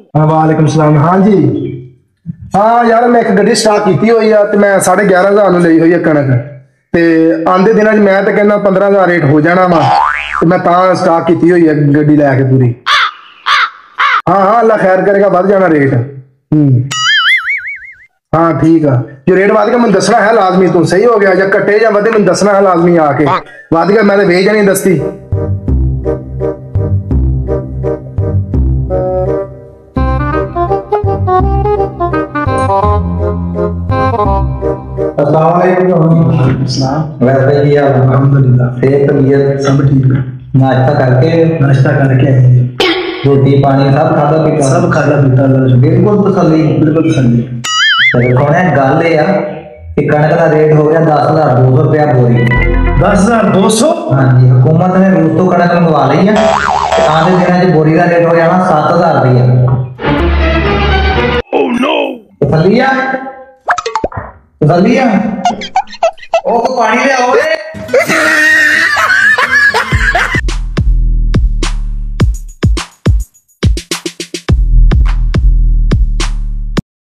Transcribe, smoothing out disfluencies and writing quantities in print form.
हाँ वालेकुम सलाम। हाँ जी हाँ यार मैं एक गड्डी स्टार्ट की हुई है तो मैं 11,500 ਨੂੰ ਲਈ ਹੋਈ ਹੈ ਕਣਕ ਤੇ ਆਂਦੇ ਦਿਨਾਂ 'ਚ ਮੈਂ ਤਾਂ ਕਹਿੰਦਾ 15,000 ਰੇਟ ਹੋ ਜਾਣਾ ਵਾ ਤੇ ਮੈਂ ਤਾਂ ਸਟਾਕ ਕੀਤੀ ਹੋਈ ਹੈ ਗੱਡੀ ਲੈ ਕੇ ਪੂਰੀ। हाँ हाँ अल्लाह खैर करेगा बढ़ जाना रेट। हाँ ठीक है जो रेट वध गया मैं दसना है लाजमी तू सही हो गया या कटे या वधे मैं दसना है लाजमी आके वध गया मैं तो भेज जानी दस्ती। नाश्ता करके रोटी पानी सब खादा पीता बिल्कुल तसल्ली कौन है गल ये कि कणक का रेट हो गया 10,200 रुपया बोरी। 10,200? हाँ जी हुकूमत ने रूस तो कणक मंगवा ली है आने दिनों में बोरी का रेट हो जाना 7,000 रुपया। तसल्ली है ओ पानी ले आओ।